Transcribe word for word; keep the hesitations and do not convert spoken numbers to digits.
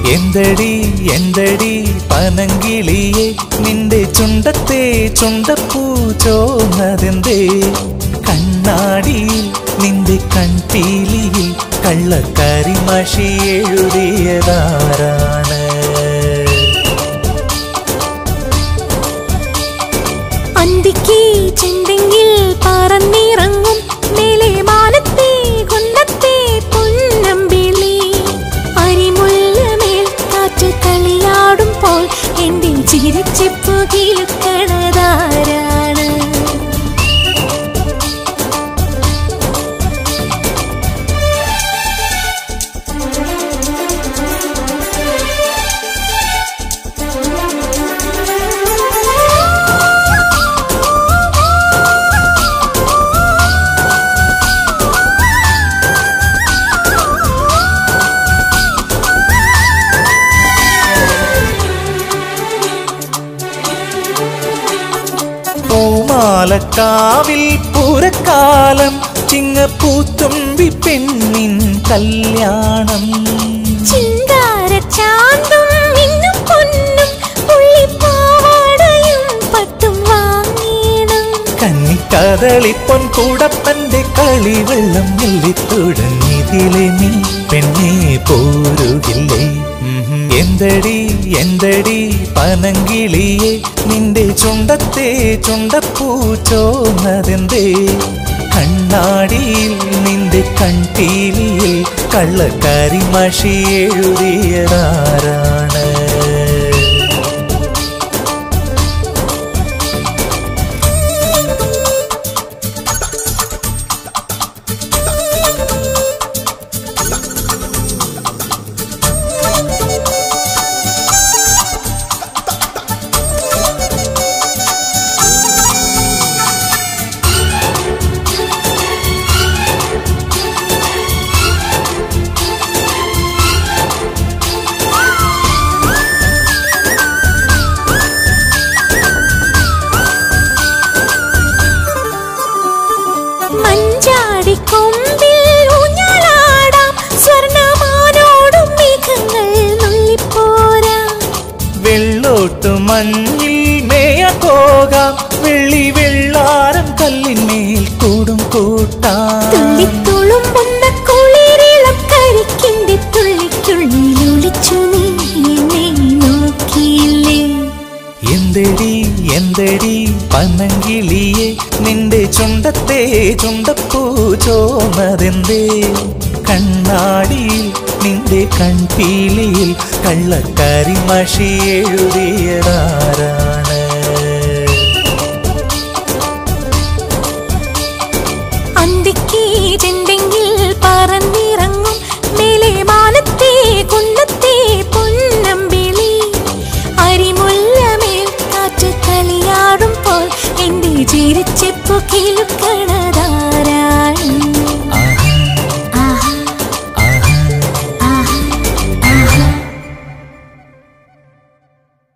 എന്തടി എന്തടി പനങ്കിളിയെ നിന്റെ ചുണ്ടത്തെ ചുണ്ടപ്പൂ ചോന്നതെന്തേ കണ്ണാടിയിൽ നിന്റെ കൺപീലിയിൽ കള്ളക്കരിമഷി എഴുതിയതാരാണ് അന്തിക്ക് ചെന്തെങ്കിൽ പറന്നിറങ്ങും മേലെ മാനത്തെ കുന്നത്തെ പൊന്നമ്പിളി അരിമുല്ലമേൽ കാറ്റ് കളിയാടുമ്പോൾ എന്റെ ചിരിച്ചെപ്പു കിലുക്കണതാരാണ് പൂമാലക്കാവിൽ പൂരക്കാലം ചിങ്ങപ്പൂത്തുമ്പി പെണ്ണിൻ കല്യാണം ചിങ്കാരച്ചാന്തും മിന്നും പൊന്നും പുള്ളിപ്പാവാടയും പട്ടും വാങ്ങീണം കന്നിക്കദളിപ്പൊൻ കൂടപ്പന്റെ കളിവെള്ളം എല്ലിത്തുടങ്ങിതിലെ നീ പെണ്ണെ പോരുകില്ലേ എന്തടി എന്തടി പനങ്കിളിയെ നിന്റെ ചുണ്ടത്തെ ചുണ്ടപ്പൂ ചോന്നതെന്തേ കണ്ണാടിയിൽ നിന്റെ കൺപീലിയിൽ കള്ളക്കരിമഷി എഴുതിയതാരാണ് മഞ്ഞിൽ മേയ പോകാം വെള്ളി വെള്ളാരം കല്ലിന്മേൽ കൂടും കൂട്ടാം തുള്ളിത്തുളുമ്പുന്ന കുളിരിളം കരിക്കിന്റെ തുള്ളിക്കുള്ളിലൊളിച്ചു നീ എന്നെ നോക്കിയില്ലേ എന്തടി എന്തടി പനങ്കിളിയെ നിന്റെ ചുണ്ടത്തെ ചുണ്ടപ്പൂ ചോന്നതെന്തേ കണ്ണാടിയിൽ നിന്റെ കൺപീലിയിൽ കള്ളക്കരിമഷി എഴുതിയതാരാണ് അന്തിക്ക് ചെന്തെങ്കിൽ പറന്നിറങ്ങും മേലെ മാനത്തെ കുന്നത്തെ പൊന്നമ്പിളി അരിമുല്ലമേൽ കാറ്റ് കളിയാടുമ്പോൾ എന്റെ ചിരിച്ചെപ്പു കിലുക്കണതാരാണ്